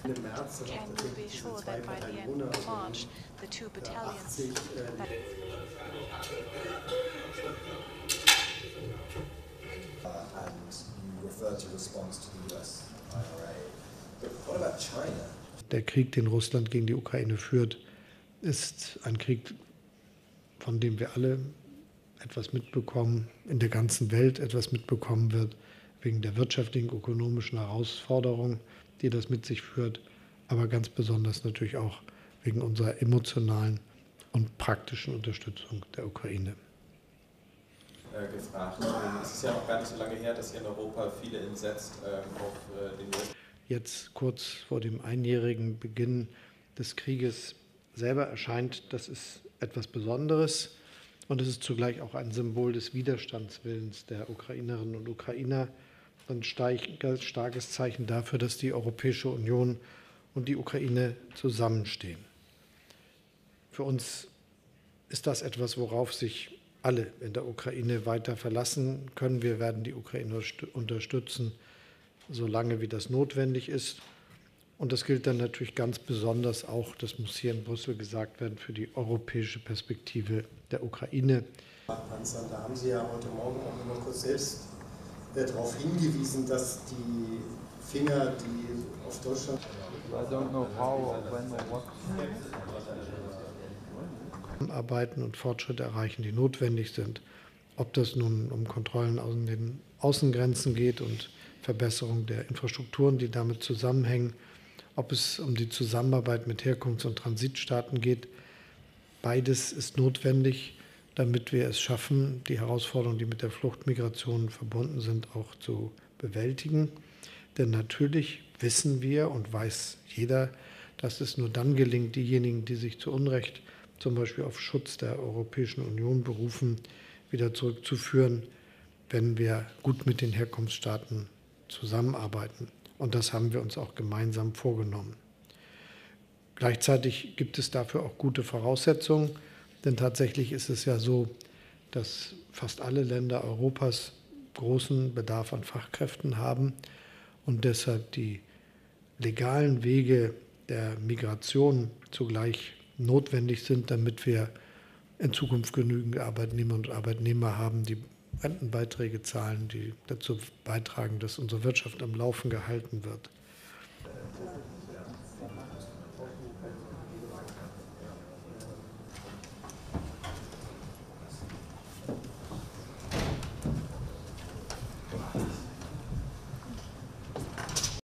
Can you be sure that by the end of March, the two battalions that and you refer to response to the US IRA. But what about China? Der Krieg, den Russland gegen die Ukraine führt, ist ein Krieg, von dem wir alle etwas mitbekommen, in der ganzen Welt etwas mitbekommen wird, wegen der wirtschaftlichen, ökonomischen Herausforderungen, die das mit sich führt, aber ganz besonders natürlich auch wegen unserer emotionalen und praktischen Unterstützung der Ukraine. Gefragt. Es ist ja noch gar nicht so lange her, dass ihr in Europa viele entsetzt auf den US. Jetzt kurz vor dem einjährigen Beginn des Krieges selber erscheint, das ist etwas Besonderes und es ist zugleich auch ein Symbol des Widerstandswillens der Ukrainerinnen und Ukrainer, ein starkes Zeichen dafür, dass die Europäische Union und die Ukraine zusammenstehen. Für uns ist das etwas, worauf sich alle in der Ukraine weiter verlassen können. Wir werden die Ukraine unterstützen, solange wie das notwendig ist. Und das gilt dann natürlich ganz besonders auch, das muss hier in Brüssel gesagt werden, für die europäische Perspektive der Ukraine. Da haben Sie ja heute Morgen auch noch mal kurz selbst darauf hingewiesen, dass die Finger, die auf Deutschland arbeiten und Fortschritte erreichen, die notwendig sind. Ob das nun um Kontrollen an den Außengrenzen geht und Verbesserung der Infrastrukturen, die damit zusammenhängen, ob es um die Zusammenarbeit mit Herkunfts- und Transitstaaten geht. Beides ist notwendig, damit wir es schaffen, die Herausforderungen, die mit der Fluchtmigration verbunden sind, auch zu bewältigen. Denn natürlich wissen wir und weiß jeder, dass es nur dann gelingt, diejenigen, die sich zu Unrecht zum Beispiel auf Schutz der Europäischen Union berufen, wieder zurückzuführen, wenn wir gut mit den Herkunftsstaaten zusammenarbeiten. Und das haben wir uns auch gemeinsam vorgenommen. Gleichzeitig gibt es dafür auch gute Voraussetzungen, denn tatsächlich ist es ja so, dass fast alle Länder Europas großen Bedarf an Fachkräften haben und deshalb die legalen Wege der Migration zugleich notwendig sind, damit wir in Zukunft genügend Arbeitnehmerinnen und Arbeitnehmer haben, die Rentenbeiträge zahlen, die dazu beitragen, dass unsere Wirtschaft am Laufen gehalten wird.